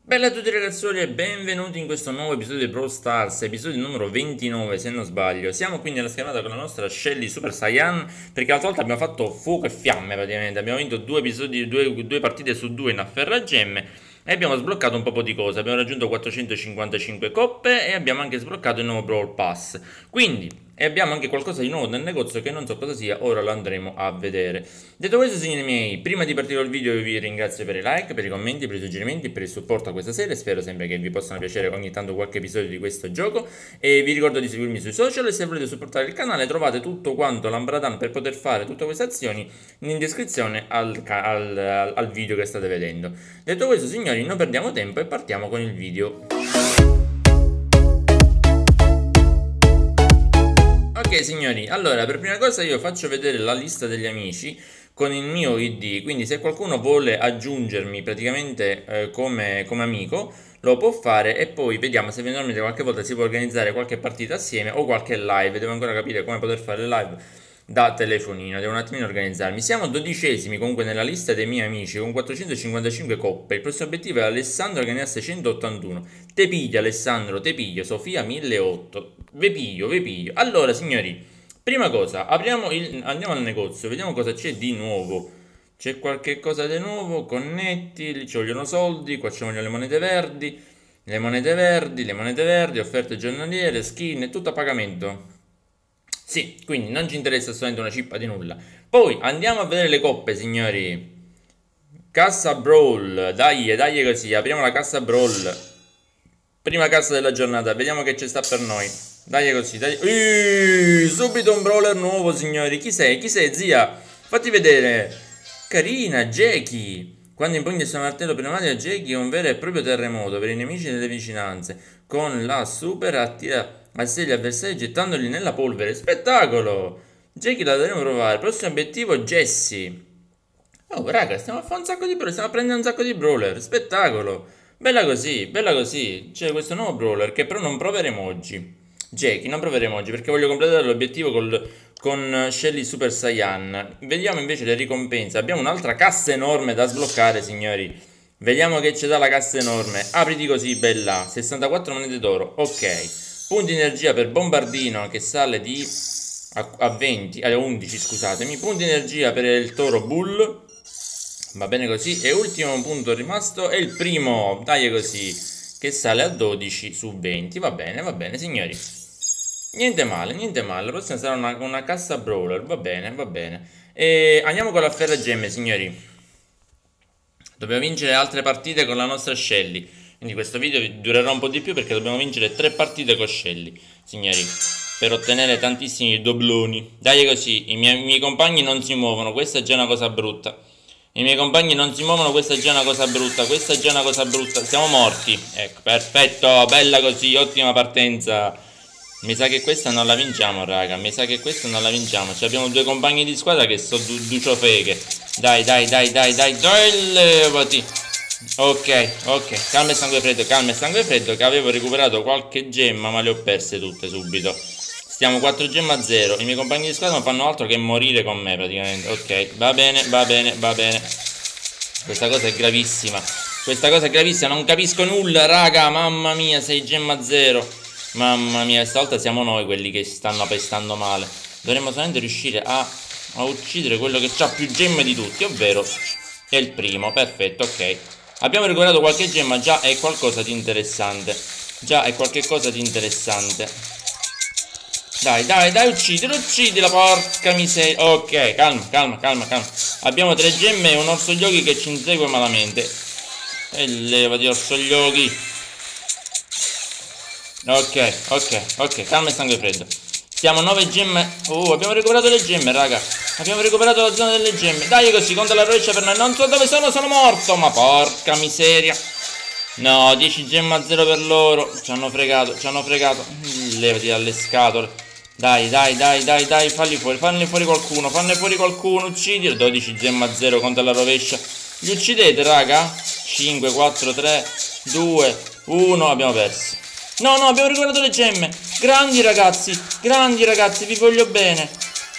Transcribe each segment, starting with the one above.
Bella a tutti ragazzuoli e benvenuti in questo nuovo episodio di Brawl Stars, episodio numero 29 se non sbaglio. Siamo qui nella schermata con la nostra Shelly Super Saiyan, perché l'altra volta abbiamo fatto fuoco e fiamme praticamente. Abbiamo vinto due partite su due in afferragemme e abbiamo sbloccato un po' di cose. Abbiamo raggiunto 455 coppe e abbiamo anche sbloccato il nuovo Brawl Pass. Quindi abbiamo anche qualcosa di nuovo nel negozio che non so cosa sia, ora lo andremo a vedere. Detto questo, signori miei, prima di partire col video vi ringrazio per i like, per i commenti, per i suggerimenti e per il supporto a questa serie. Spero sempre che vi possano piacere ogni tanto qualche episodio di questo gioco. E vi ricordo di seguirmi sui social e se volete supportare il canale trovate tutto quanto l'ambradan per poter fare tutte queste azioni in descrizione al video che state vedendo. Detto questo, signori, non perdiamo tempo e partiamo con il video. Ok signori, allora per prima cosa io faccio vedere la lista degli amici con il mio ID, quindi se qualcuno vuole aggiungermi praticamente come amico lo può fare e poi vediamo se eventualmente qualche volta si può organizzare qualche partita assieme o qualche live. Devo ancora capire come poter fare le live da telefonino, devo un attimino organizzarmi. Siamo 12esimi comunque nella lista dei miei amici con 455 coppe. Il prossimo obiettivo è Alessandro che ne ha 681. Te piglia Alessandro, te piglio, Sofia 1008. Ve piglio. Allora signori, prima cosa, andiamo al negozio, vediamo cosa c'è di nuovo. C'è qualche cosa di nuovo, connetti, lì ci vogliono soldi, qua ci vogliono le monete verdi, offerte giornaliere, skin, è tutto a pagamento. Sì, quindi non ci interessa assolutamente una cippa di nulla. Poi andiamo a vedere le coppe, signori. Cassa Brawl, dai così, apriamo la cassa Brawl. Prima cassa della giornata, vediamo che ci sta per noi. Dai così, dai. Subito un brawler nuovo, signori. Chi sei, zia? Fatti vedere. Carina, Jackie. Quando impugni il suo martello pneumatico, Jackie è un vero e proprio terremoto per i nemici delle vicinanze. Con la super attira a sé gli avversari gettandoli nella polvere. Spettacolo! Jackie la dovremo provare. Prossimo obiettivo, Jessie. Oh, raga, stiamo a fare un sacco di brawler. Stiamo a prendere un sacco di brawler. Spettacolo! Bella così, bella così. C'è questo nuovo brawler che però non proveremo oggi. Jackie, non proveremo oggi perché voglio completare l'obiettivo con Shelly Super Saiyan. Vediamo invece le ricompense. Abbiamo un'altra cassa enorme da sbloccare, signori. Vediamo che c'è da la cassa enorme. Apriti così, bella. 64 monete d'oro. Ok. Punti energia per bombardino che sale a 20, a 11, scusatemi. Punti energia per il toro bull. Va bene così. E ultimo punto rimasto è il primo, dai così, che sale a 12 su 20. Va bene signori. Niente male. La prossima sarà una cassa brawler. Va bene. E andiamo con la ferragemme, signori. Dobbiamo vincere altre partite con la nostra Shelly. Quindi questo video durerà un po' di più perché dobbiamo vincere 3 partite con Shelly, signori, per ottenere tantissimi dobloni. Dai così, i miei compagni non si muovono, questa è già una cosa brutta. I miei compagni non si muovono, questa è già una cosa brutta, siamo morti. Ecco, perfetto, bella così, ottima partenza. Mi sa che questa non la vinciamo, raga, Ci abbiamo due compagni di squadra che sono due ciofeghe. Dai, levati. Ok, calma e sangue freddo, che avevo recuperato qualche gemma ma le ho perse tutte subito. Stiamo 4 gemma a 0, i miei compagni di squadra non fanno altro che morire con me praticamente. Ok, va bene. Questa cosa è gravissima, non capisco nulla, raga, mamma mia, 6 gemma a 0. Mamma mia, stavolta siamo noi quelli che stanno pestando male. Dovremmo solamente riuscire a uccidere quello che ha più gemme di tutti, ovvero è il primo, perfetto, ok. Abbiamo recuperato qualche gemma, già è qualcosa di interessante. Dai, uccidila, porca miseria. Ok, calma. Abbiamo 3 gemme e un orso gli occhi che ci insegue malamente. E levati, orso gli occhi. Ok, calma e sangue freddo. Siamo 9 gemme. Abbiamo recuperato le gemme, raga. Abbiamo recuperato la zona delle gemme. Dai così, conta la rovescia per noi. Non so dove sono morto. Ma porca miseria. No, 10 gemme a 0 per loro. Ci hanno fregato. Levati dalle scatole. Dai, falli fuori qualcuno, uccidilo. 12 gemme a 0, conta la rovescia. Li uccidete, raga? 5, 4, 3, 2, 1, abbiamo perso. No, abbiamo recuperato le gemme. Grandi ragazzi, vi voglio bene.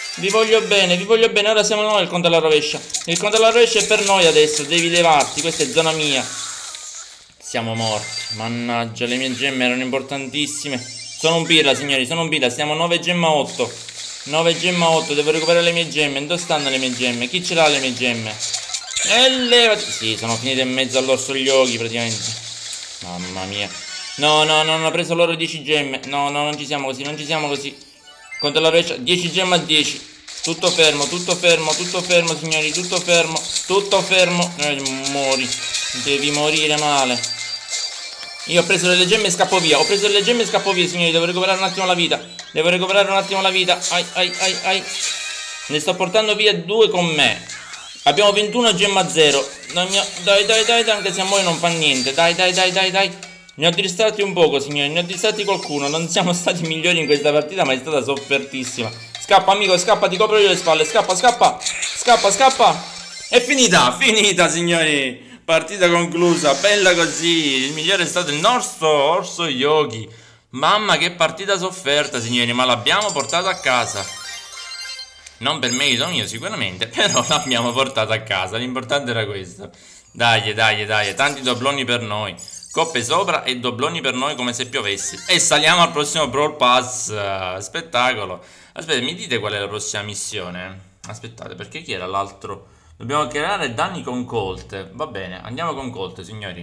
Ora siamo noi il conto alla rovescia. Il conto alla rovescia è per noi adesso, devi levarti, questa è zona mia. Siamo morti. Mannaggia, le mie gemme erano importantissime. Sono un pirla, signori, sono un pirla. Siamo 9 gemma 8. 9 gemma 8. Devo recuperare le mie gemme. Dove stanno le mie gemme? Chi ce l'ha le mie gemme? E levati. Sì, sono finite in mezzo all'orso Yogi praticamente. Mamma mia. No, no, no, non ho preso loro 10 gemme. No, no, non ci siamo così, non ci siamo così. Contro la rovescia, 10 gemme a 10. Tutto fermo, signori, tutto fermo. Tutto fermo. Muori. Devi morire male. Io ho preso delle gemme e scappo via. Ho preso delle gemme e scappo via, signori. Devo recuperare un attimo la vita. Devo recuperare un attimo la vita. Ai, ai, ai, ai. Ne sto portando via 2 con me. Abbiamo 21 gemma 0. Dai, dai, dai, dai, anche se a voi non fa niente. Dai, dai, dai, dai, dai. Ne ho distratti un poco, signori. Ne ho distratti qualcuno. Non siamo stati migliori in questa partita, ma è stata soffertissima. Scappa, amico, scappa, ti copro io le spalle. Scappa, scappa. Scappa, scappa. È finita, finita, signori. Partita conclusa, bella così. Il migliore è stato il nostro Orso Yogi. Mamma, che partita sofferta, signori, ma l'abbiamo portata a casa. Non per merito mio sicuramente, però l'abbiamo portata a casa. L'importante era questo. Dai, dai, dai, tanti dobloni per noi. Coppe sopra e dobloni per noi come se piovesse. E saliamo al prossimo Brawl Pass. Spettacolo. Aspetta, mi dite qual è la prossima missione? Aspettate, perché chi era l'altro? Dobbiamo creare danni con Colt. Va bene, andiamo con Colt, signori.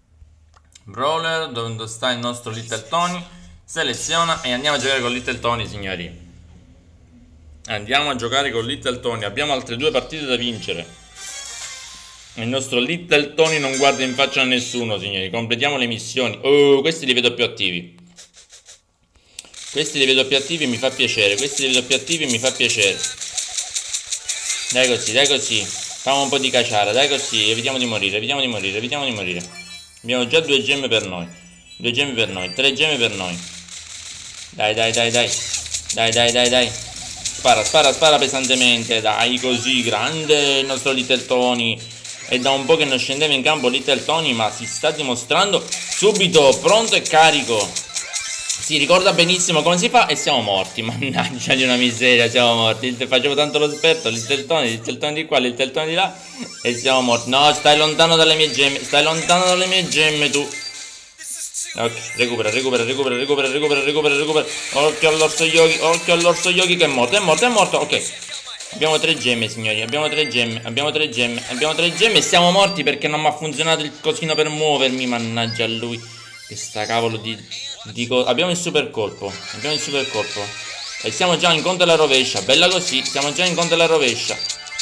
Brawler, dove sta il nostro Little Tony? Seleziona e andiamo a giocare con Little Tony, signori. Andiamo a giocare con Little Tony. Abbiamo altre 2 partite da vincere. Il nostro Little Tony non guarda in faccia a nessuno, signori. Completiamo le missioni. Oh, questi li vedo più attivi. Questi li vedo più attivi e mi fa piacere. Questi li vedo più attivi e mi fa piacere. Dai così, dai così. Facciamo un po' di caciara, dai così. Evitiamo di morire, evitiamo di morire, evitiamo di morire. Abbiamo già 2 gemme per noi. 2 gemme per noi, 3 gemme per noi. Dai, dai, dai, dai. Dai, dai, dai, dai. Spara, spara, spara pesantemente. Dai, così, grande il nostro Little Tony. È da un po' che non scendeva in campo Little Tony, ma si sta dimostrando subito pronto e carico. Si ricorda benissimo come si fa e siamo morti. Mannaggia di una miseria, siamo morti. Facevo tanto lo esperto, Little Tony di qua, Little Tony di là. E siamo morti. No, stai lontano dalle mie gemme. Stai lontano dalle mie gemme tu. Ok, recupera, recupera, recupera, recupera, recupera, recupera, recupera. Occhio all'orso Yogi che è morto, è morto, è morto. Ok. Abbiamo 3 gemme, signori. Abbiamo 3 gemme. Abbiamo 3 gemme. Abbiamo 3 gemme e siamo morti perché non mi ha funzionato il cosino per muovermi. Mannaggia a lui. Che sta cavolo di abbiamo il super colpo. Abbiamo il super colpo. E siamo già in conto alla rovescia. Bella così. Siamo già in conto alla rovescia.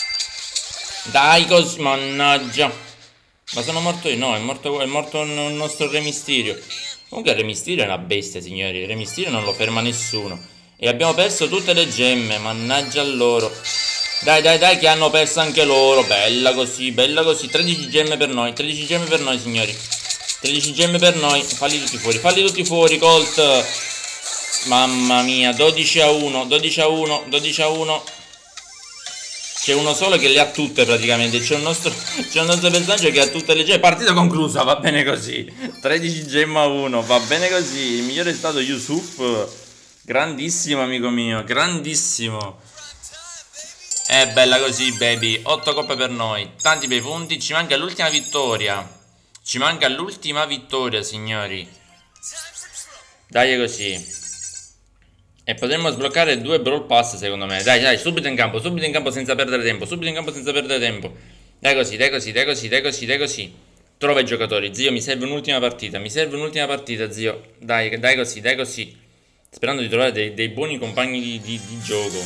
Dai così. Mannaggia. Ma sono morto io? No, è morto il nostro Re Mysterio. Comunque il Re Mysterio è una bestia, signori. Il Re Mysterio non lo ferma nessuno. E abbiamo perso tutte le gemme. Mannaggia a loro. Dai, dai, dai, che hanno perso anche loro. Bella così, bella così. 13 gemme per noi. 13 gemme per noi, signori. 13 gemme per noi. Falli tutti fuori, Colt. Mamma mia, 12 a 1, 12 a 1, 12 a 1. C'è uno solo che le ha tutte praticamente. C'è un nostro personaggio che ha tutte le gemme. Partita conclusa, va bene così. 13 gemme a 1, va bene così. Il migliore è stato Yusuf. Grandissimo, amico mio, grandissimo. È bella così, baby. 8 coppe per noi, tanti bei punti. Ci manca l'ultima vittoria. Ci manca l'ultima vittoria, signori. Dai così. E potremmo sbloccare 2 Brawl Pass, secondo me. Dai, dai, subito in campo senza perdere tempo. Subito in campo senza perdere tempo. Dai così, dai così, dai così, dai così, dai così. Trova i giocatori, zio, mi serve un'ultima partita. Mi serve un'ultima partita, zio. Dai, dai così, dai così. Sperando di trovare dei buoni compagni di gioco.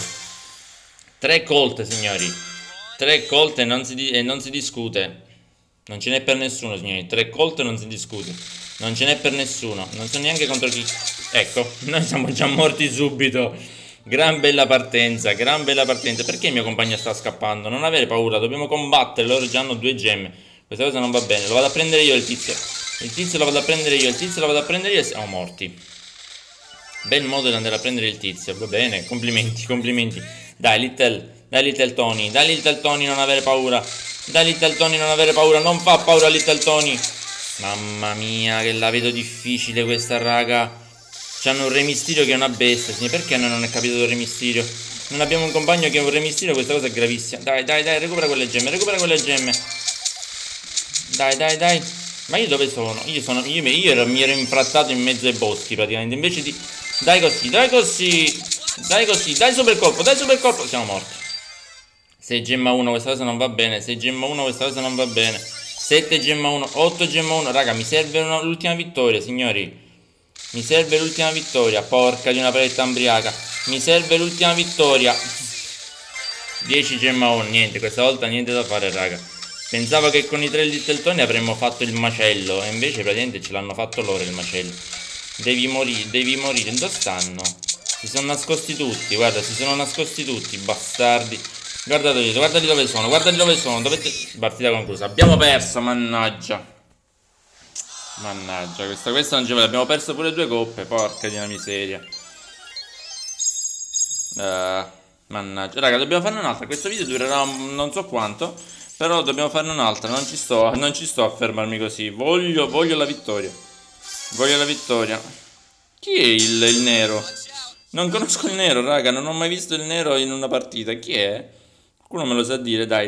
3 Colt, signori. 3 Colt e non si discute. Non ce n'è per nessuno, signori. 3 Colt e non si discute. Non ce n'è per nessuno. Non so neanche contro chi. Ecco, noi siamo già morti subito. Gran bella partenza, gran bella partenza. Perché il mio compagno sta scappando? Non avere paura, dobbiamo combattere. Loro già hanno 2 gemme. Questa cosa non va bene. Lo vado a prendere io il tizio. Il tizio lo vado a prendere io. Il tizio lo vado a prendere io e siamo morti. Bel modo di andare a prendere il tizio. Va bene, complimenti, complimenti. Dai Little Tony. Dai Little Tony, non avere paura. Dai Little Tony, non avere paura. Non fa paura Little Tony. Mamma mia, che la vedo difficile questa, raga. C'hanno un Re Mysterio che è una bestia. Perché non è capitato il Re Mysterio? Non abbiamo un compagno che è un Re Mysterio. Questa cosa è gravissima. Dai, dai, dai, recupera quelle gemme. Recupera quelle gemme. Dai, dai, dai. Ma io dove sono? Mi ero infrattato in mezzo ai boschi praticamente. Invece di... Dai così, dai così. Dai così, dai super colpo, dai super colpo. Siamo morti. 6 gemma 1, questa cosa non va bene. 6 gemma 1, questa cosa non va bene. 7 gemma 1, 8 gemma 1. Raga, mi serve l'ultima vittoria, signori. Mi serve l'ultima vittoria. Porca di una paletta ambriaca. Mi serve l'ultima vittoria. 10 gemma 1. Niente, questa volta niente da fare, raga. Pensavo che con i 3 Little Tony avremmo fatto il macello. E invece praticamente ce l'hanno fatto loro il macello. Devi morire, devi morire. Dove stanno? Si sono nascosti tutti, guarda, si sono nascosti tutti, bastardi. Guardate, guardali dove sono, guardali dove sono. Dovete... Partita conclusa. Abbiamo perso, mannaggia. Mannaggia, questa non ce l'abbiamo. Abbiamo perso pure 2 coppe, porca di una miseria. Mannaggia. Raga, dobbiamo farne un'altra. Questo video durerà non so quanto, però dobbiamo farne un'altra. Non ci sto a fermarmi così. Voglio la vittoria. Voglio la vittoria. Chi è il nero? Non conosco il nero, raga. Non ho mai visto il nero in una partita. Chi è? Qualcuno me lo sa dire? Dai.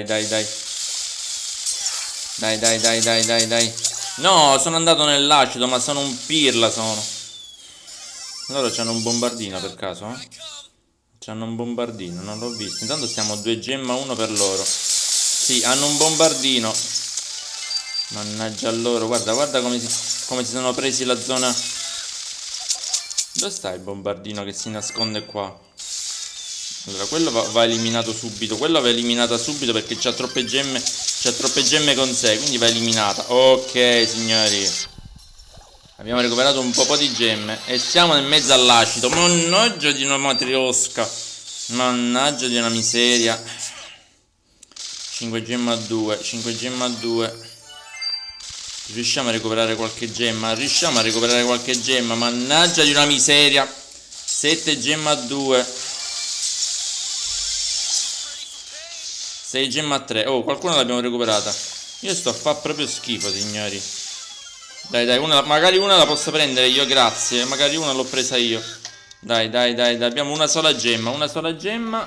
Dai. No, sono andato nell'acido, ma sono un pirla, sono. Loro c'hanno un bombardino per caso, eh? C'hanno un bombardino, non l'ho visto. Intanto stiamo 2 gemma 1 per loro. Sì, hanno un bombardino. Mannaggia loro, guarda come si sono presi la zona. Dove sta il bombardino che si nasconde qua? Allora, quello va eliminato subito. Quello va eliminata subito perché c'ha troppe gemme. C'ha troppe gemme con sé, quindi va eliminata. Ok, signori. Abbiamo recuperato un po' di gemme e siamo nel mezzo all'acido. Mannaggia di una matriosca. Mannaggia di una miseria. 5 gemma a 2. 5 gemma a 2. Riusciamo a recuperare qualche gemma. Riusciamo a recuperare qualche gemma. Mannaggia di una miseria. 7 gemma a 2. 6 gemma a 3. Oh, qualcuna l'abbiamo recuperata. Io sto a fare proprio schifo, signori. Dai, magari una la posso prendere io, grazie. Magari una l'ho presa io. Dai. Abbiamo una sola gemma. Una sola gemma.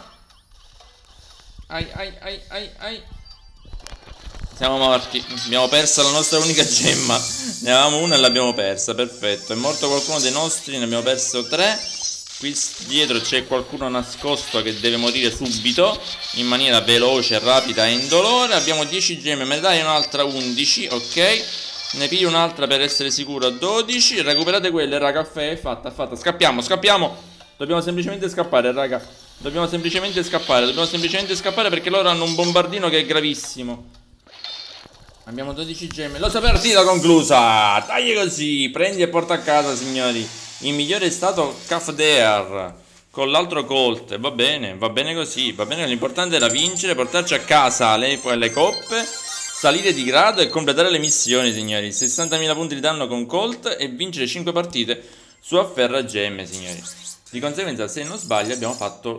Ai. Siamo morti. Abbiamo perso la nostra unica gemma. Ne avevamo una e l'abbiamo persa. Perfetto. È morto qualcuno dei nostri. Ne abbiamo perso 3. Qui dietro c'è qualcuno nascosto che deve morire subito, in maniera veloce, rapida e indolore. Abbiamo 10 gemme. Me ne dai un'altra 11. Ok. Ne piglio un'altra per essere sicuro. 12. Recuperate quelle, raga. È fatta. Scappiamo. Dobbiamo semplicemente scappare, raga. Dobbiamo semplicemente scappare perché loro hanno un bombardino che è gravissimo. Abbiamo 12 gemme. La sua partita conclusa. Tagli così. Prendi e porta a casa, signori. Il migliore è stato Kafdear con l'altro Colt. Va bene così. Va bene. L'importante era vincere, portarci a casa le coppe, salire di grado e completare le missioni, signori. 60.000 punti di danno con Colt e vincere 5 partite su Afferra Gemme, signori. Di conseguenza, se non sbaglio, abbiamo fatto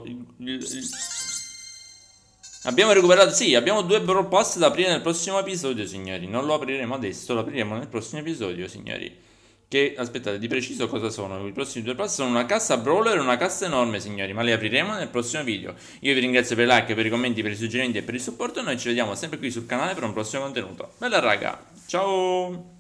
abbiamo recuperato, sì, abbiamo 2 Brawl Pass da aprire nel prossimo episodio, signori. Non lo apriremo adesso, lo apriremo nel prossimo episodio, signori. Che, aspettate, di preciso cosa sono? I prossimi 2 pass sono una cassa brawler e una cassa enorme, signori. Ma le apriremo nel prossimo video. Io vi ringrazio per i like, per i commenti, per i suggerimenti e per il supporto. Noi ci vediamo sempre qui sul canale per un prossimo contenuto. Bella raga, ciao!